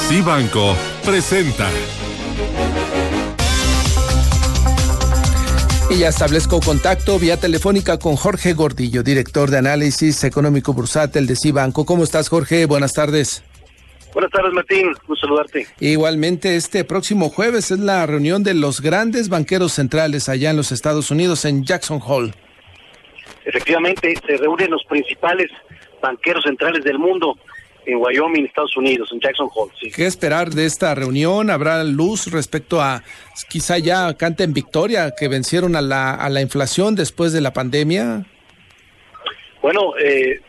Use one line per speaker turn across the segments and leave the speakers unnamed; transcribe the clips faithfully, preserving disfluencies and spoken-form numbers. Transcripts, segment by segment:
Cibanco presenta.
Y ya establezco contacto vía telefónica con Jorge Gordillo, director de análisis económico bursátil de Cibanco. ¿Cómo estás, Jorge? Buenas tardes.
Buenas tardes, Martín. Gusto saludarte.
Igualmente, este próximo jueves es la reunión de los grandes banqueros centrales allá en los Estados Unidos, en Jackson Hole.
Efectivamente, se reúnen los principales banqueros centrales del mundo en Wyoming, Estados Unidos, en Jackson Hole. Sí.
¿Qué esperar de esta reunión? ¿Habrá luz respecto a quizá ya canten victoria, que vencieron a la, a la inflación después de la pandemia?
Bueno, eh,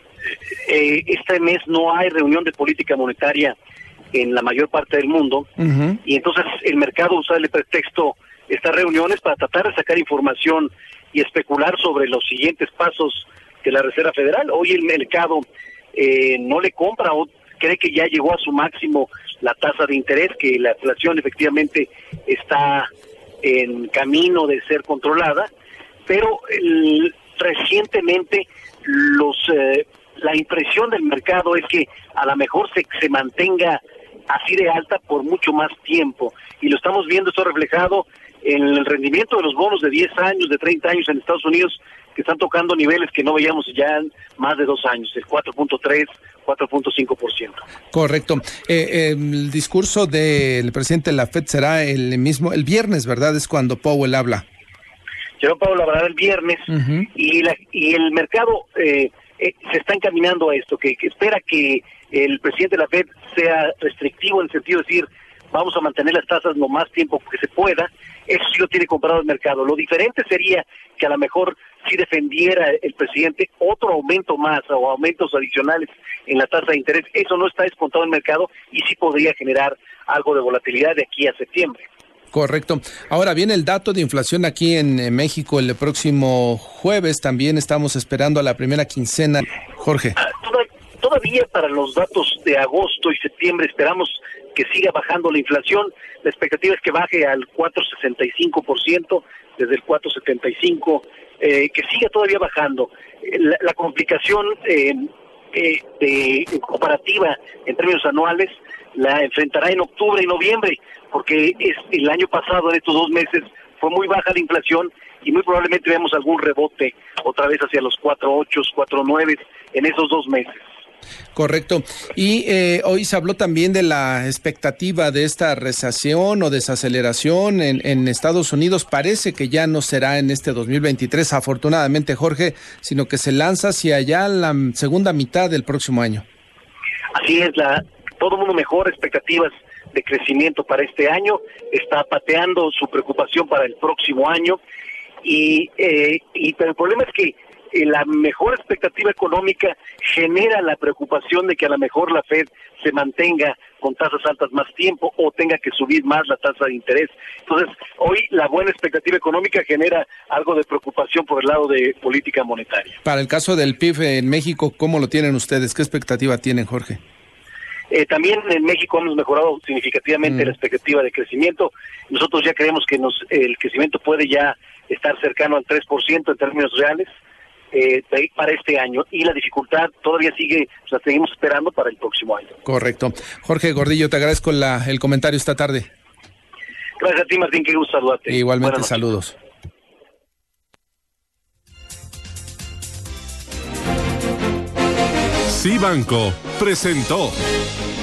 eh, este mes no hay reunión de política monetaria en la mayor parte del mundo, uh-huh. y entonces el mercado usa el pretexto estas reuniones para tratar de sacar información y especular sobre los siguientes pasos de la Reserva Federal. Hoy el mercado eh, no le compra o cree que ya llegó a su máximo la tasa de interés, que la inflación efectivamente está en camino de ser controlada, pero el, recientemente los eh, la impresión del mercado es que a lo mejor se, se mantenga así de alta por mucho más tiempo, y lo estamos viendo esto reflejado en el rendimiento de los bonos de diez años, de treinta años en Estados Unidos, que están tocando niveles que no veíamos ya en más de dos años, el cuatro punto tres, cuatro punto cinco por ciento.
Correcto. Eh, el discurso del presidente de la Fed será el mismo, el viernes, ¿verdad? Es cuando Powell habla.
Jerome Powell hablará el viernes, uh-huh. y, la, y el mercado eh, eh, se está encaminando a esto, que, que espera que el presidente de la Fed sea restrictivo en el sentido de decir, vamos a mantener las tasas lo más tiempo que se pueda. Eso sí lo tiene comprado el mercado. Lo diferente sería que a lo mejor si defendiera el presidente otro aumento más o aumentos adicionales en la tasa de interés. Eso no está descontado en el mercado y sí podría generar algo de volatilidad de aquí a septiembre.
Correcto. Ahora viene el dato de inflación aquí en México el próximo jueves. También estamos esperando a la primera quincena. Jorge.
Ah, todavía para los datos de agosto y septiembre esperamos que siga bajando la inflación. La expectativa es que baje al cuatro punto sesenta y cinco por ciento desde el cuatro punto setenta y cinco por ciento, eh, que siga todavía bajando. La, la complicación eh, eh, de comparativa en términos anuales la enfrentará en octubre y noviembre, porque es el año pasado, en estos dos meses, fue muy baja la inflación y muy probablemente veamos algún rebote otra vez hacia los cuatro punto ocho, cuatro punto nueve en esos dos meses.
Correcto. Y eh, hoy se habló también de la expectativa de esta recesión o desaceleración en, en Estados Unidos. Parece que ya no será en este dos mil veintitrés, afortunadamente, Jorge, sino que se lanza hacia allá la segunda mitad del próximo año.
Así es, la todo mundo mejora expectativas de crecimiento para este año, está pateando su preocupación para el próximo año, y, eh, y pero el problema es que la mejor expectativa económica genera la preocupación de que a lo mejor la Fed se mantenga con tasas altas más tiempo o tenga que subir más la tasa de interés. Entonces, hoy la buena expectativa económica genera algo de preocupación por el lado de política monetaria.
Para el caso del P I B en México, ¿cómo lo tienen ustedes? ¿Qué expectativa tienen, Jorge?
Eh, también en México hemos mejorado significativamente mm. la expectativa de crecimiento. Nosotros ya creemos que nos el crecimiento puede ya estar cercano al tres por ciento en términos reales. Eh, para este año, y la dificultad todavía sigue, la seguimos esperando para el próximo año.
Correcto. Jorge Gordillo, te agradezco la, el comentario esta tarde.
Gracias a ti, Martín, qué gusto saludarte.
Igualmente, saludos.
Cibanco presentó